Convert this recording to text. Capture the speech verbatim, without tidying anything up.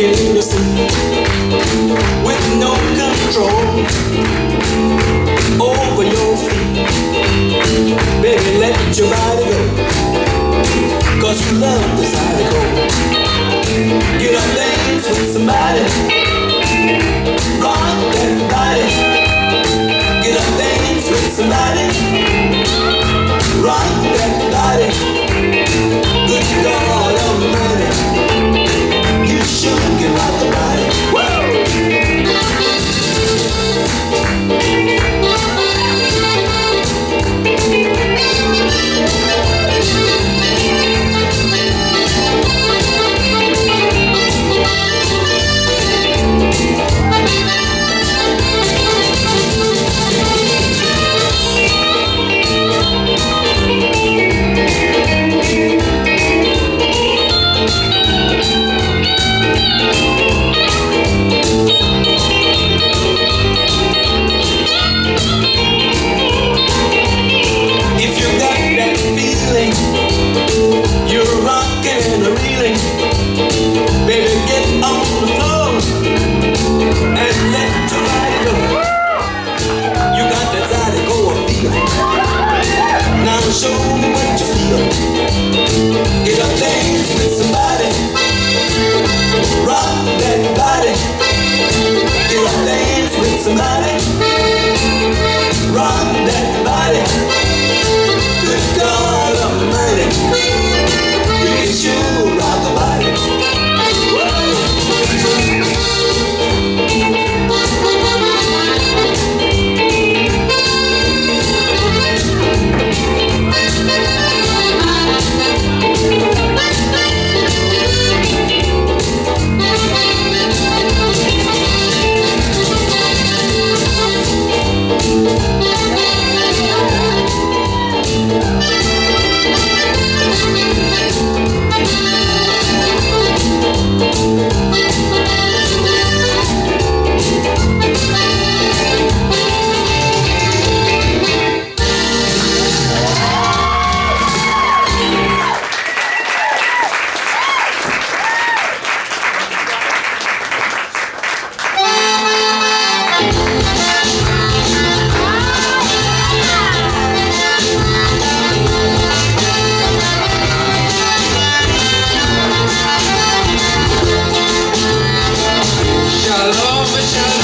rocking in the sea with no control over your feet. Baby, let your body go, 'cause you love this article. Get up, dance with somebody, rock that body. Get up, dance with somebody, rock that body. Good God Almighty, you sure can rock the body. Woo! Show me what you feel. Get up, dance with somebody, rock that body. Get up, dance with somebody, rock that body. Good God Almighty, you can sure rock the body. Shalom, shalom.